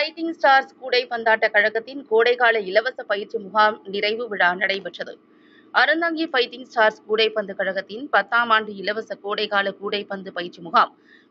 Fighting stars கூடைப்பந்தாட்ட கழகத்தின் கோடைகால இலவச பயிற்சி முகாம் நிறைவு விழா நடைபெற்றது. அறந்தாங்கி ஃபைட்டிங் ஸ்டார்ஸ் கூடைப்பந்து கழகத்தின் 10ஆம் ஆண்டு இலவச கோடைகால கூடைப்பந்து பயிற்சி முகாம்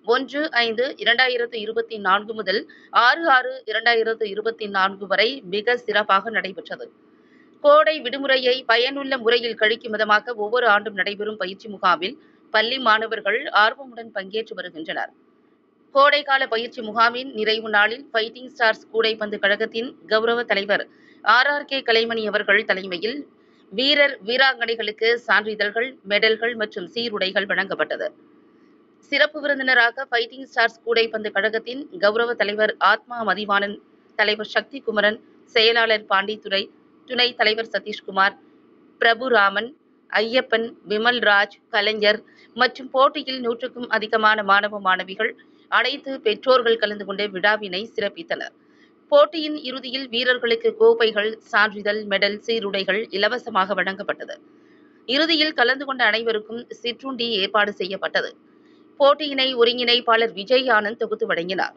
1/5/2024 முதல் 6/6/2024 வரை மிக சிறப்பாக நடைபெற்றது. கோடை விடுமுறையை பயனுள்ள முறையில் கழிக்கும் விதமாக ஒவ்வொரு ஆண்டும் நடைபெறும் பயிற்சி முகாமில் பள்ளி மாணவர்கள் ஆர்வமுடன் பங்கேற்று வருகின்றனர். கோடைகால பயிற்சி முகாமின் நிறைவு நாளில் ஃபைட்டிங் ஸ்டார்ஸ் கூடைப்பந்து கழகத்தின் கௌரவ தலைவர் RRK கலைமணி அவர்கள் தலைமையில் வீரர் வீராங்கனைகளுக்கு சான்றிதழ்கள், மெடல்கள் மற்றும் சீருடைகள் வழங்கப்பட்டது. சிறப்பு விருந்தினராக ஃபைட்டிங் ஸ்டார்ஸ் கூடைப்பந்து கழகத்தின் கௌரவ தலைவர் ஆத்மா மதிவாணன், தலைவர் சக்தி குமரன், செயலாளர் பாண்டித்துரை, துணைத் தலைவர் சதீஷ்குமார், பிரபுராமன், ஐயப்பன், விமல்ராஜ், கலைஞர் மற்றும் போட்டியில் 100க்கும் அதிகமான மாணவ மாணவிகள், அனைத்து பெற்றோர்கள் கலந்து கொண்டு விழாவினை சிறப்பித்தனர். போட்டியின் இறுதியில் வீரர்களுக்கு கோப்பைகள், சான்றிதழ், மெடல், சீருடைகள் இலவசமாக வழங்கப்பட்டது. இறுதியில் கலந்து கொண்ட அனைவருக்கும் சிற்றுண்டி ஏற்பாடு செய்யப்பட்டது. போட்டியினை ஒருங்கிணைப்பாளர் விஜய் ஆனந்த் தொகுத்து வழங்கினார்.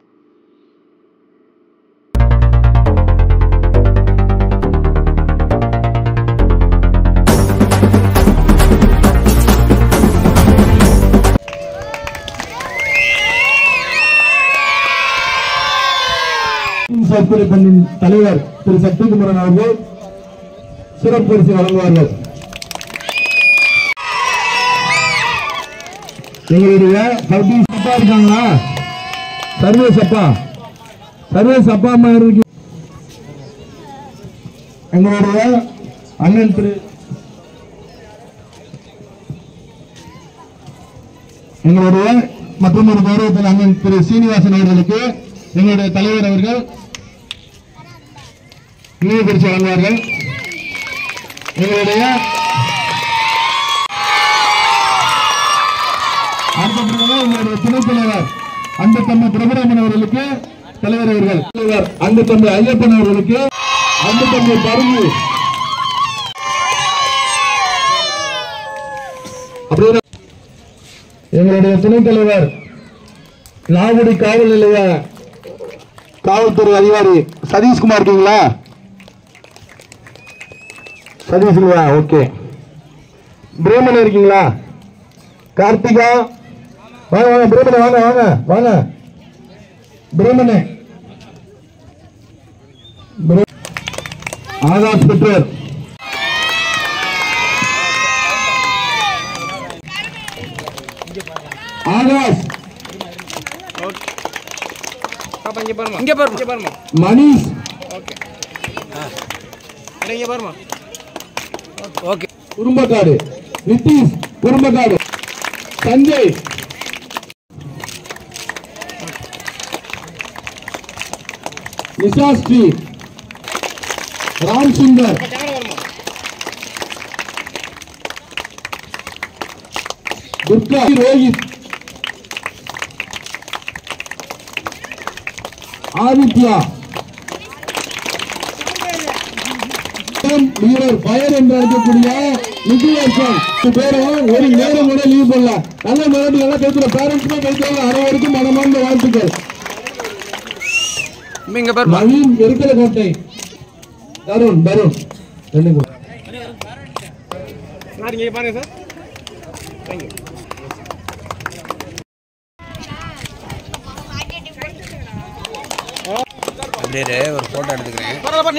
கூடைப்பந்தின் தலைவர் திரு சக்தி குமரன் அவர்கள் சிறப்பு பரிசு வழங்குவார்கள். எங்களுடைய அப்பா இருக்காங்களா? சர்வேஸ் அப்பா அம்மா இருக்கு. எங்களுடைய அண்ணன் திரு எங்களுடைய மற்றும் ஒரு கௌரவத்தின் அண்ணன் திரு சீனிவாசன் அவர்களுக்கு எங்களுடைய தலைவர் அவர்கள் நினைவு பரிசு வழங்குவார்கள். எங்களுடைய துணைத் தலைவர் அன்பு தம்பி பிரபுராமன் அவர்களுக்கு தலைவர் அவர்கள், அன்பு தம்பி ஐயப்பன் அவர்களுக்கு, அன்பு தம்பி பருகு, எங்களுடைய துணைத் தலைவர் லாகுடி காவல் நிலைய காவல்துறை அதிகாரி சதீஷ்குமார் இருக்கீங்களா? சதீஷ்குமாரா? ஓகே. பிரேமன் இருக்கீங்களா? கார்த்திகா வாங்க வாங்க பிரேமன் வாங்க வாங்க வாங்க பிரேமனே. ஆகாஷ் பெற்றோர் ஆகாஷ் மணிஷ் குறும்பக்காடு, நிதிஷ் குறும்பக்காடு, சஞ்சய், நிஷாஸ்ரீ, ராம் சுந்தர், துர்கா, ரோஹித், ஆதித்யா, வீரர் பயர் என்று அழைக்கக்கூடிய நிதியரசன் பேரும் ஒரு நேரம் கூட லீவ் பண்ணல. நல்ல நேரத்தில் நல்லா பேசுற பேரண்ட்ஸுமே பேசுவாங்க. அனைவருக்கும் மனமார்ந்த வாழ்த்துக்கள். நவீன் எருக்கலக்கோட்டை, தருண் பாருங்க சார். அப்படியே ஒரு போட்டோ எடுத்துக்கிறேன்.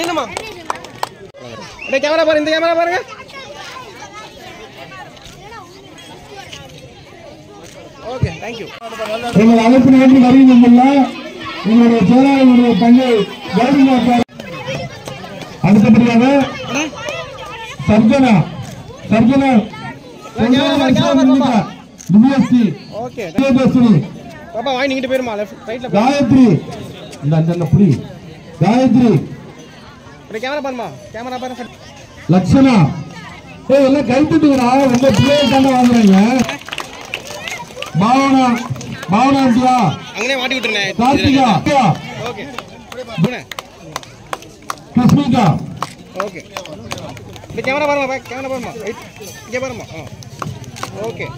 கேமரா பாருங்க, இந்த கேமரா பாருங்க. Okay, thank you. எங்கள் அழைப்பு நேற்று வருகின்ற எங்களுடைய செயலாளருடைய தங்கை கௌரவ. அடுத்தபடியாக சர்ஜனா டிஎஸ்சி பாப்பா வாங்கி நீங்கிட்டு போயிருமா. ரைட்ல காயத்ரி, இந்த புடி காயத்ரி, கேமரா பாருமா, கேமரா பாருங்க. லட்சணா, எல்லாம் கை தட்டுக்கிறா. ரொம்ப பிளேயர் தானே வாங்குறீங்க. பாவனா அங்கனே மாட்டி விட்டுறேன். கார்த்திகா, ஓகே. கிருஷ்ணிகா, ஓகே. இந்த கேமரா பாருமா, கேமரா பாருமா. இங்க பாருமா. ஓகே.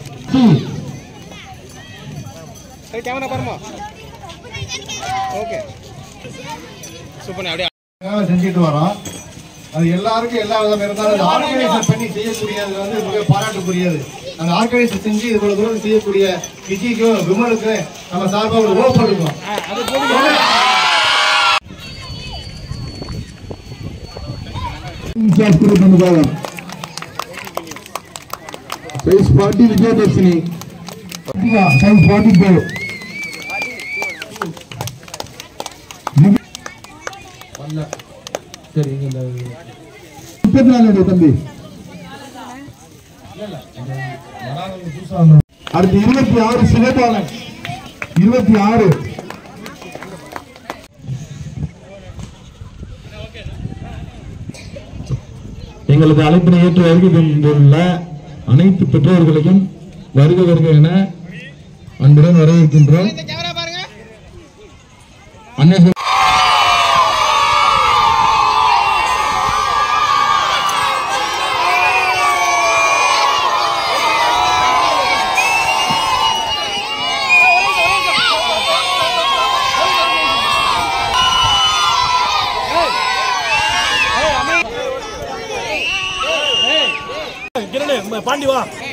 கேமரா பாருமா. ஓகே. சூப்பர் அப்படியே செஞ்சுட்டு வரோம். அது எல்லாருக்கும் எல்லா விதம் இருந்தாலும் ஆர்கனைசர் பண்ணி செய்யக்கூடியது வந்து மிக பாராட்டுக்குரியது. அந்த ஆர்கனைசர் செஞ்சு இவ்வளவு தூரம் செய்யக்கூடிய விஜய்க்கும் விமலுக்கும் நம்ம சார்பாக ஒரு ஓப் எடுக்கும். சைஸ் 40 விஜயதர்ஷினி சைஸ் 42 சரி இந்த 34 தம்பி அடுத்து 26 சிவபாலன் 26 எங்களது அழைப்பினை ஏற்று வருகை தந்துள்ள அனைத்து பெற்றோர்களையும் வருக வருக என அன்புடன் வரவேற்கின்றோம். அன்னை பாண்டி வா